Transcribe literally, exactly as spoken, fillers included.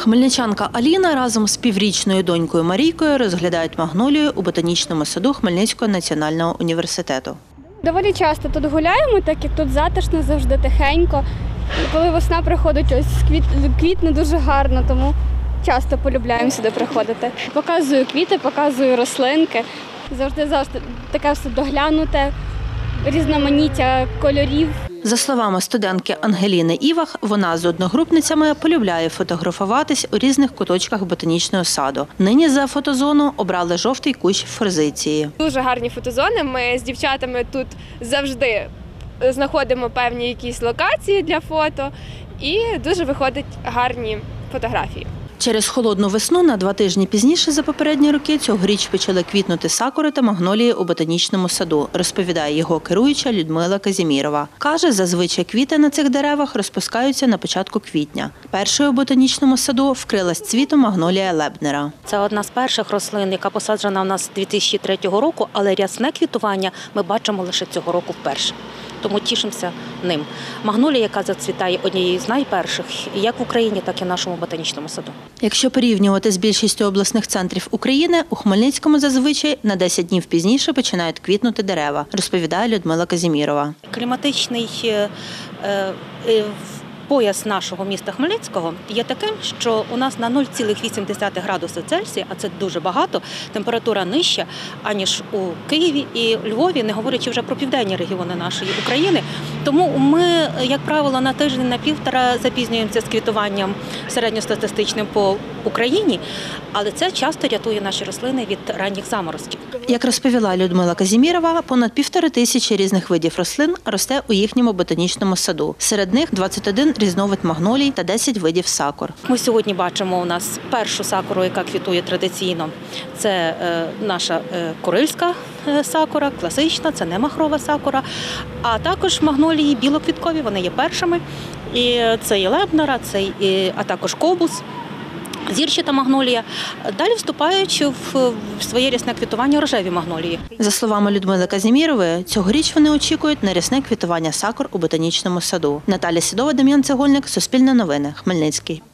Хмельничанка Аліна разом з піврічною донькою Марійкою розглядають магнолію у ботанічному саду Хмельницького національного університету. Доволі часто тут гуляємо, так як тут затишно, завжди тихенько. І коли весна приходить, ось квіт, квітне дуже гарно, тому часто полюбляємо сюди приходити. Показую квіти, показую рослинки. Завжди, завжди таке все доглянуте, різноманіття кольорів. За словами студентки Ангеліни Івах, вона з одногрупницями полюбляє фотографуватись у різних куточках ботанічного саду. Нині за фотозону обрали жовтий кущ форзиції. Дуже гарні фотозони. Ми з дівчатами тут завжди знаходимо певні якісь локації для фото і дуже виходять гарні фотографії. Через холодну весну на два тижні пізніше за попередні роки цьогоріч почали квітнути сакури та магнолії у ботанічному саду, розповідає його керуюча Людмила Казімірова. Каже, зазвичай квіти на цих деревах розпускаються на початку квітня. Першою у ботанічному саду вкрилась цвітом магнолія Лебнера. Це одна з перших рослин, яка посаджена у нас дві тисячі третього року, але рясне квітування ми бачимо лише цього року вперше. Тому тішимося ним. Магнолія, яка зацвітає однією з найперших, як в Україні, так і в нашому ботанічному саду. Якщо порівнювати з більшістю обласних центрів України, у Хмельницькому зазвичай на десять днів пізніше починають квітнути дерева, розповідає Людмила Казімірова. Кліматичний е, е, пояс нашого міста Хмельницького є таким, що у нас на нуль цілих вісім десятих градуса Цельсія, а це дуже багато, температура нижча, аніж у Києві і Львові, не говорячи вже про південні регіони нашої України. Тому ми, як правило, на тиждень, на півтора запізнюємося з квітуванням середньостатистичним по Україні, але це часто рятує наші рослини від ранніх заморозків. Як розповіла Людмила Казімірова, понад півтори тисячі різних видів рослин росте у їхньому ботанічному саду. Серед них двадцять один різновид магнолій та десять видів сакур. Ми сьогодні бачимо у нас першу сакуру, яка квітує традиційно. Це е, наша е, курильська е, сакура, класична, це не махрова сакура, а також магнолії білоквіткові, вони є першими. І це є Лебнера, це і, а також кобус. Зірчата магнолія. Далі вступають в своє рясне квітування рожеві магнолії. За словами Людмили Казімірової, цьогоріч вони очікують на рясне квітування сакур у ботанічному саду. Наталя Сідова, Дем'ян Цегольник, Суспільне новини, Хмельницький.